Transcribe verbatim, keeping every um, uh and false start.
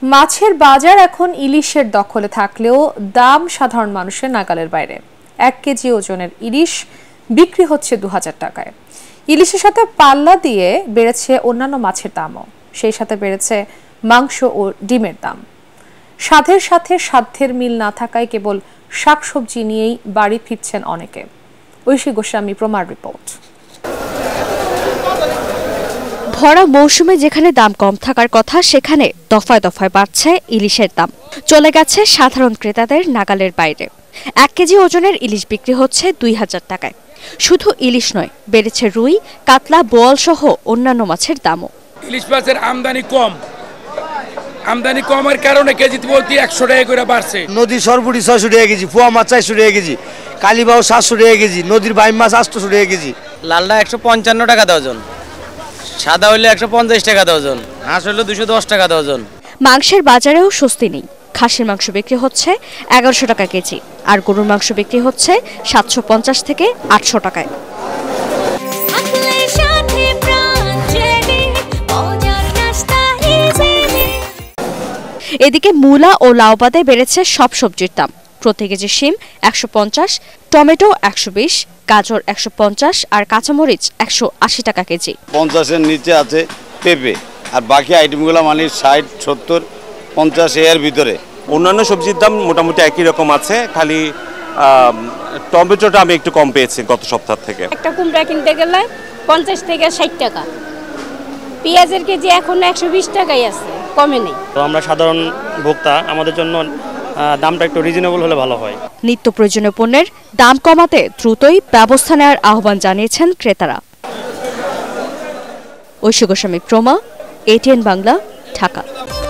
মাছের বাজার এখন ইলিশের দখলে থাকলেও দাম সাধারণ মানুষের নাগালের বাইরে। এক কেজি ওজনের ইলিশ বিক্রি হচ্ছে দু হাজার টাকায়। ইলিশের সাথে পাল্লা দিয়ে বেড়েছে অন্যান্য মাছের দামও, সেই সাথে বেড়েছে মাংস ও ডিমের দাম। স্বাদের সাথে সাধ্যের মিল না থাকায় কেবল শাকসবজি নিয়েই বাড়ি ফিরছেন অনেকে। ঐশী গোস্বামী প্রমার রিপোর্ট। ভরা মৌসুমে যেখানে দাম কম থাকার কথা সেখানে দফায় দফায় বাড়ছে ইলিশের দাম, চলে গেছে সাধারণ ক্রেতাদের নাগালের বাইরে। এক কেজি ওজনের ইলিশ বিক্রি হচ্ছে দুই হাজার টাকায়। শুধু ইলিশ নয়, বেড়েছে রুই, কাতলা, বোয়াল সহ অন্যান্য মাছের দামও। ইলিশ মাছের আমদানি কম, আমদানি কমের কারণে কেজি প্রতি একশো টাকা করে বাড়ছে। নদীর সরপুরি ছয়শো টাকা কেজি, পোয়া মাছ চারশো টাকা কেজি, কালীবাউ সাতশো টাকা কেজি, নদীর বাইম মাছ আটশো টাকা কেজি। লালটা একশো পঞ্চান্ন টাকা দর্জন, সাদা হইলে একশো পঞ্চাশ টাকা দর্জন, হাঁস হইলে দুশো দশ টাকা দর্জন। মাংসের বাজারেও স্বস্তি নেই। খাসির মাংস বিক্রি হচ্ছে এগারোশো টাকা কেজি, আর গরুর মাংস বিক্রি হচ্ছে সাতশো পঞ্চাশ থেকে আটশো টাকায়। এদিকে মূলা ও লাউ বাদে বেড়েছে সব সবজির দাম। প্রতি কেজি শিম একশো পঞ্চাশ, টমেটো একশো বিশ, গাজর একশো পঞ্চাশ আর কাঁচামরিচ একশো আশি টাকা কেজি। পঞ্চাশের নিচে আছে পেঁপে, আর বাকি আইটেমগুলো মানে ষাট, সত্তর, পঞ্চাশ এর ভিতরে। অন্যান্য সবজির দাম মোটামুটি একই রকম আছে, খালি টমেটোটা আমি একটু কম পেয়েছি গত সপ্তাহ থেকে। একটা কুমড়া কিনতে গেলে পঞ্চাশ থেকে ষাট টাকা, পেঁয়াজের কেজি এখন একশো বিশ টাকাই আছে, কমে নেই। তো আমরা সাধারণ ভোক্তা, আমাদের জন্য দামটা একটু রিজনেবল হলে ভালো হয়। নিত্য প্রয়োজনীয় পণ্যের দাম কমাতে দ্রুতই ব্যবস্থা নেওয়ার আহ্বান জানিয়েছেন ক্রেতারা। ঐশী গোস্বামী প্রমা, এটিএন বাংলা, ঢাকা।